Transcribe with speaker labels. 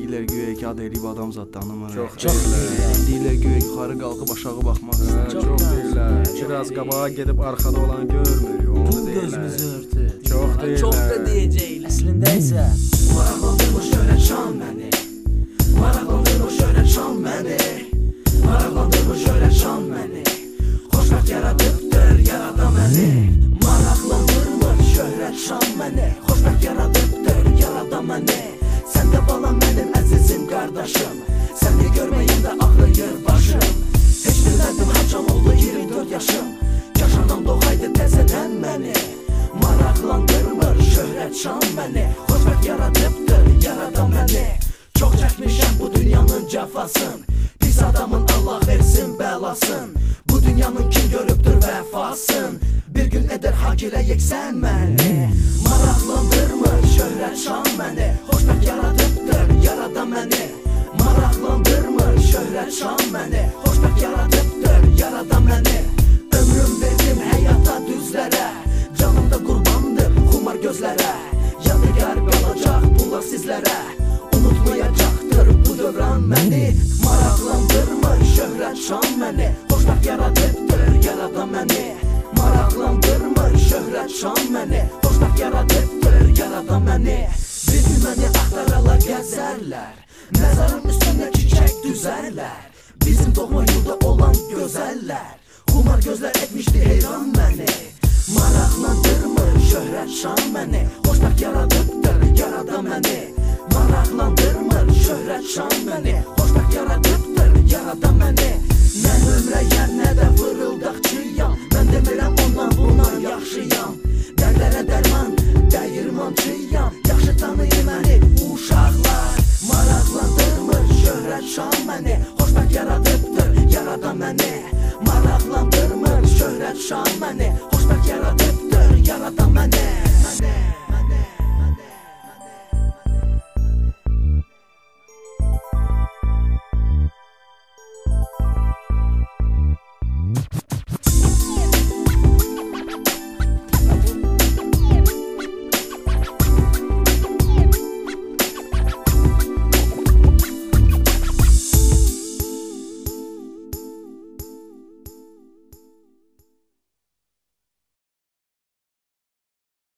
Speaker 1: deyirlər güya ki, ad eləyib adam zad tanımır.
Speaker 2: Çox deyirlər.
Speaker 1: Deyirlər güya yuxarı qalxıb aşağı baxmaq istəyir.
Speaker 2: Çox deyirlər. Biraz qabağa gedib arxada olan görmür. Onu deyirlər.
Speaker 3: Gözümüzü örtür.
Speaker 2: Çox deyirlər.
Speaker 3: Çox da deyəcəklər. Əslində isə
Speaker 4: maraqlandırmır şöhrət şan məni. Maraqlandırmır şöhrət şan məni. Maraqlandırmır şöhrət şan məni. Xoşbəxt yaradıbdır yaradan məni. Maraqlandırmır şöhrət şan məni. Xoşbəxt yaradıbdır yaradan məni. Sən də balam mənim əzizim qardaşım. Səni görməyəndə ağrıyır başım. Heç bilmədim haçan oldu 24 yaşım. Yaşamdan doğaydı təzədən məni. Maraqlandırmır şöhrət şan məni. Xoşbəxt yaradıbdır yaradan məni. Çox çəkmişəm bu dünyanın cəfasın. Pis adamın Allah versin bəlasın. Bu dünyanın kim görübdür vəfasın. Bir gün edər hak eləyək sən məni. Maraqlandırmır şöhrət şan məni. Xoşbəxt yaradıbdır yaradan məni. Maraqlandırmır şöhrət şan məni. Xoşbəxt yaradıbdır yaradan məni. Ömrüm verdim həyata düzlərə. Canım da qurbandır xumar gözlərə. Yadigar qalacaq bunlar sizlərə. Unutmayacaqdır bu dövran məni. Maraqlandırmır şöhrət şan məni. Xoşbəxt yaradıbdır yaradan məni. Maraqlandırmır şöhrət şan məni. Xoşbəxt yaradıbdır yaradan məni. Bir gün məni axtararlar gəzərlər. Məzarın üstündə çiçək düzərlər. Bizim doğma yurda olan gözəllər. Xumar gözlər etmişdi heyran məni. Maraqlandırmır şöhrət şan məni. Xoşbəxt yaradıbdır yaradan məni. Maraqlandırmır şöhrət şan məni. Xoşbəxt yaradıbdır yaradan məni. Nə ömrəyəm nə